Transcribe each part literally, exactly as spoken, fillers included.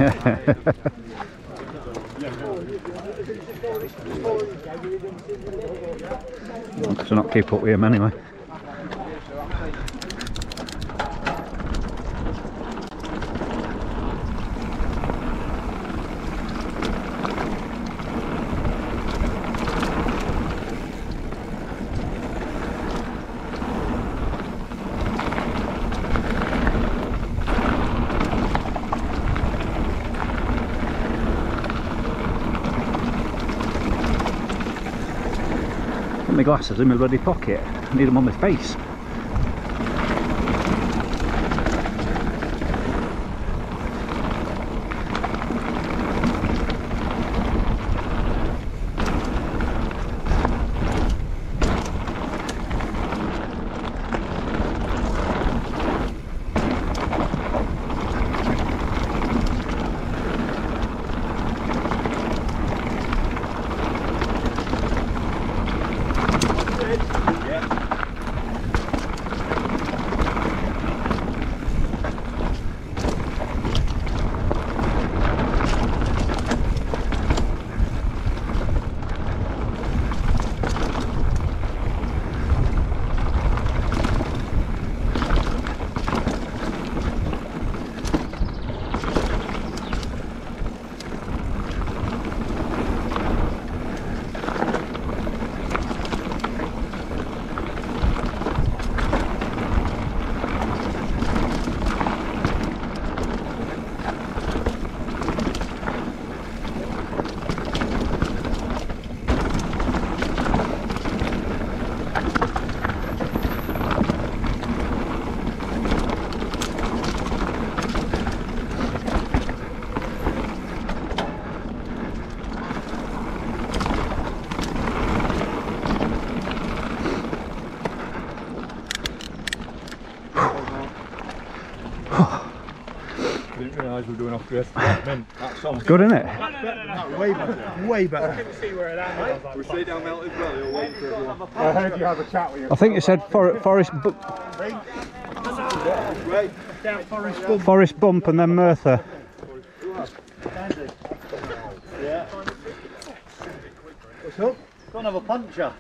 Because I'll not keep up with him anyway. My glasses in my bloody pocket. I need them on my face. We're doing off drift. That sounds good, isn't it? That's better, that's way better. Way better. I couldn't see where it landed. We stay down Melthyr Rocks. We'll wait for everyone. I heard you have a chat with you. I think you said for, Forest Bump. Fforest Bump and then Merthyr. Yeah. What's up? Go and have a puncture.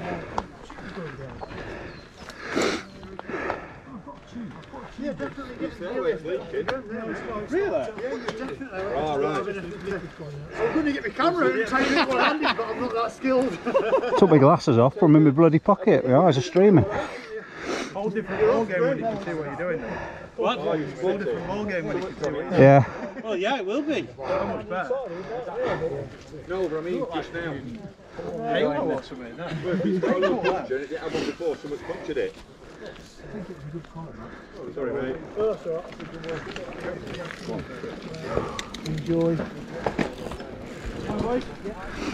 Yeah, definitely. Really? Yeah, you definitely. Oh, right. I'm going to get my camera and try to make one handy, but I'm not that skilled. Took my glasses off, put them in my bloody pocket. My eyes are streaming. Whole different ball game when you can see what you're doing. What? Whole different ball game when you can see what you're doing. Yeah. Well, yeah, it will be. So much better. No, but I mean just now. Hey, I want something. No. If it's got a little puncture and it didn't have one before, someone's punctured it. I think it was a good call, man. Sorry, mate. Oh, that's alright. Enjoy. All right. Yeah.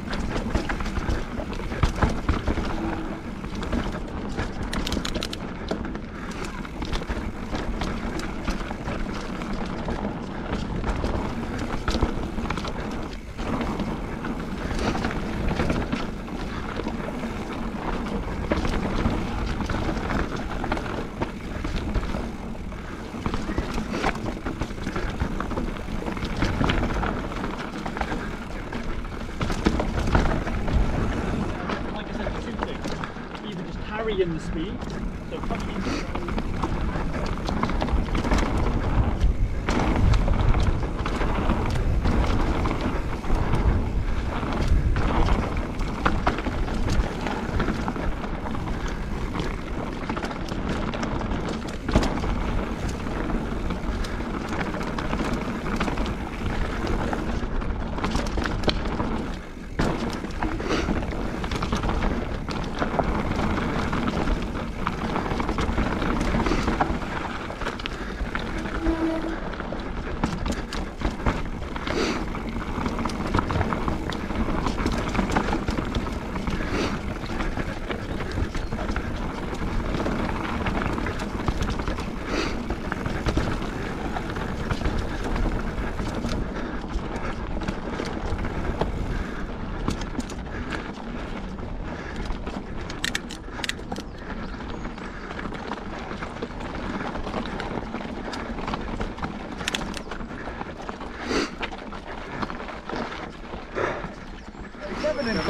In the speed, so coming in.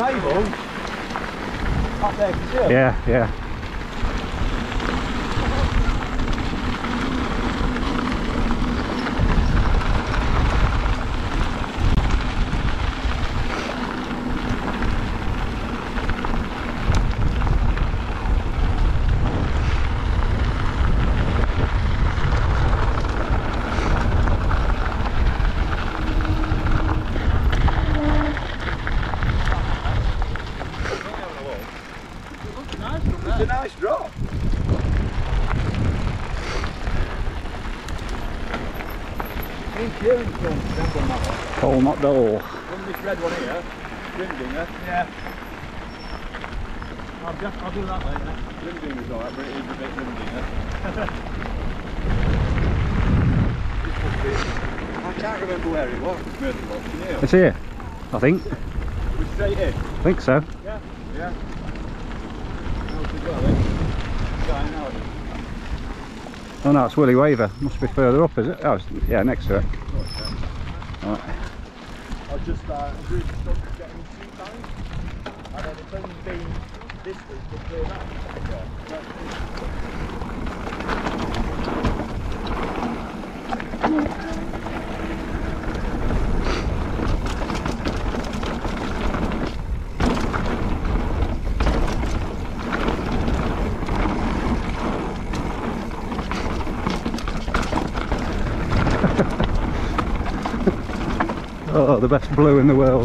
cables up there, can you see them? Yeah, yeah. It's a nice drop. Coal, not dull. From this red one here, Grimdinger. Yeah. I'll, just, I'll do that later. Grimdinger's alright, but it is a bit Grimdinger. I can't remember where it was. Merthyr Rocks, can you? It's here, I think. We're straight in. I think so. Yeah. Yeah. Well, eh? Oh no, it's Willy Waver. Must be further up, is it? Oh, it's, yeah, next to it. Right. I just uh, really started getting two times, and then it's only been this week to clear that. Oh, the best blue in the world.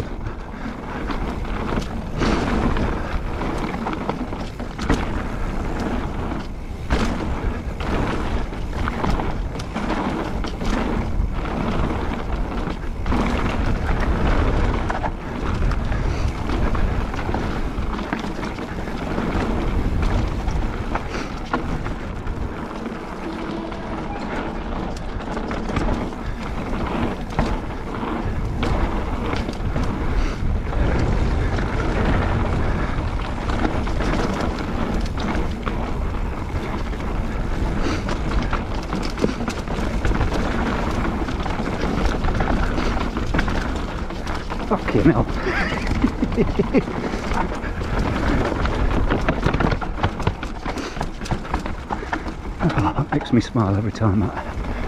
Fucking hell. Oh, that makes me smile every time, that.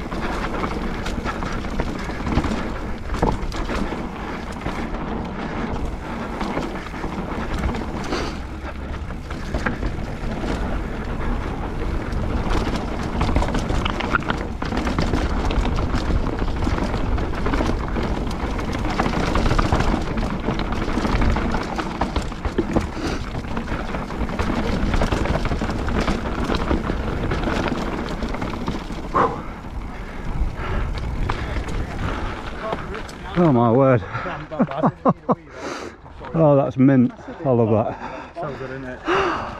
Oh my word. Oh, that's mint. I love that. So good, isn't it?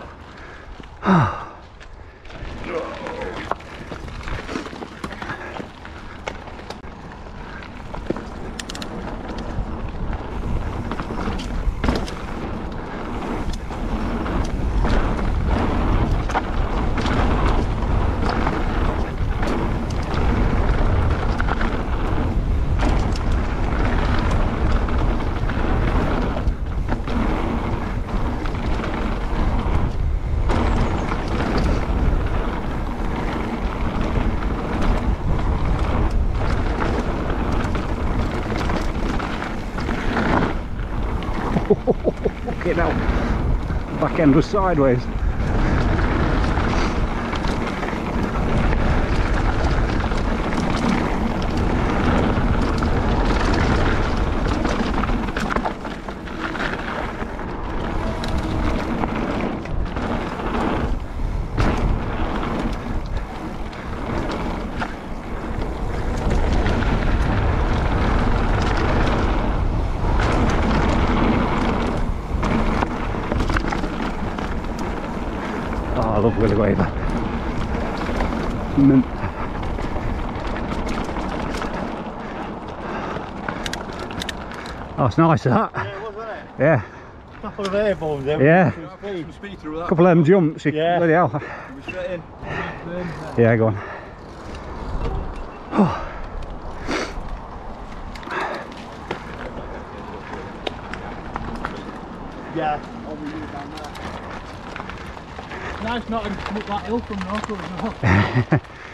Fucking hell. Back end was sideways. Oh, I love Willy Waver. Mint. Oh, it's nice that. Yeah, it was, wasn't it? Yeah. Couple of air balls there. Yeah. Some speed through that. Couple of them jumps. You, Yeah. bloody hell. We're straight in. Yeah, go on. Oh. Yeah, over you down there. Nice not having to come up that hill from Norco as well.